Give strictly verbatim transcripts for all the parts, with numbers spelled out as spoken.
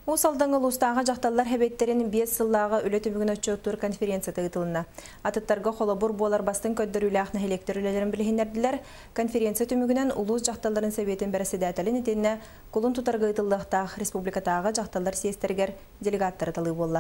Усалдан улустағы жақталар хәбеттерін бес сыллағы өлетімігін өтчөттір конференция тығытылына. Атыттарға қолабыр болар бастың көддір үләқні электрөлелерін білгендерділер. Конференция түмігінен улус жақталарын сәбетін бәріседәтілін етеніне құлын тұтарға ұтылдықтақ республикатағы жақталар сиестергер делегаттары талы болла.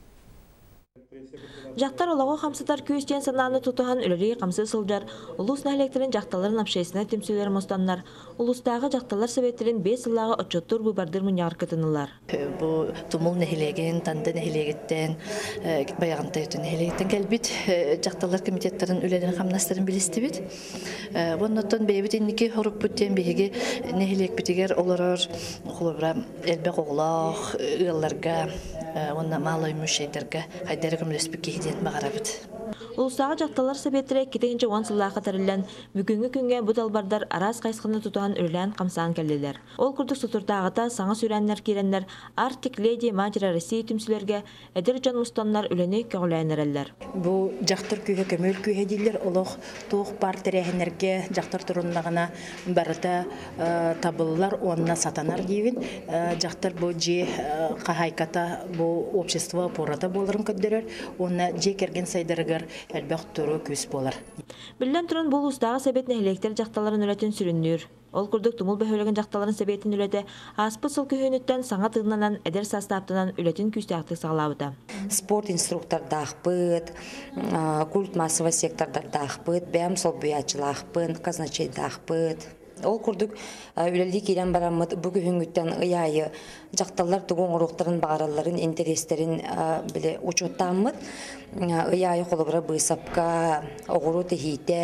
Жақтар олағы қамсытар күйістен сананы тұтыған үлірей қамсы сылжар, улус нәлектерін жақталарын апшайсына темсілер мұстанлар, улустағы жақталар сәбеттерін бес сыллағы отчоттур бұбардыр мұнияр кытынылар. Бұл тұмыл нәхелеген, танды нәхелегеттен, баяғынтай өтін нәхелегеттен кәлбет, жақталар комитеттерін үлерін қамнастырын білісті бет. Оннаттан бейбет еннеке хорып бүттен бейге нәхелек бітігер оларыр, қолыбыра әлбәқ оғылақ, ұяларға, онна малай мүшейдерге, қайдары көмілеспік кейден бағарабыд. Улустағы жақталар сәбеттері кетегінші он сыллағы қатарылан бүгінгі күнге бұд албардар арас қайсқыны тұтуған үрлән қамсаған кәлелер. Ол күрдік сұтыртағыта саңа сүрәнлер керенлер, Артик Леди Матера Россия түмсілерге әдір жан мұстанлар үләне кәғылайын әрәлер. Бұл жақтар күйе көмел күйе дейлер, олық туық бар тәрәхінерге жақтар тұрындағына барыта табылылар, онына сатанар дейін. Жақтар бұл же қағайката бұл общество пората болырын көддерер, онына же керген сайдарығар әлбәқ тұру көз болар. Білден тұрын бұл ұстағы сәбетін әлектер жақталарын үләтін сүріннер. Ол күрдік тұмыл бөхөлеген жақталарын сәбетін үләті аспы сыл күйініттен саңа тығынанан әдер састаптынан үләтін күстіяқтық сағалабыда. Спорт инструкторда ақпыт, культ массовый сектордарда ақпыт, бәм сол бұячылы ақпыт, казначейда ақпыт. Ол күрдік үләлі кейлен барамыд бүгі хүнгіттен ұяйы жақталар тұғын ұрықтарын бағараларын, интерестерін біле ұчуттамыд. Ұяйы қолыбыра бұйсапқа, оғыру техейте,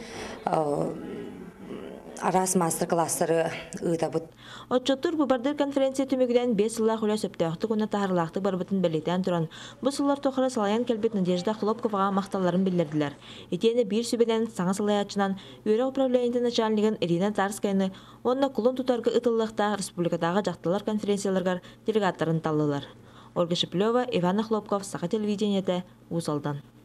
арас мастер-классары ұйтабыд. Отчоттур бұбардыр конференция түмігіден бес сыллақ үлі сөптіяқты күні тағырлақты барбытын білетен тұран. Бұл сыллар тоқыры салаян кәлбет Надежда Хлопковаға мақталарын білдерділер. Етені бір сүбеден саңа салаячынан өре управлениеті начальнигін Ирина Тарскайны, онына құлын тұтарғы ұтылықта республикадағы жақталар конференцияларғар делегаттарын талылар. Ольга Шеплева, Ивана Хлопков, Сақа телевидениеті, Усалдан.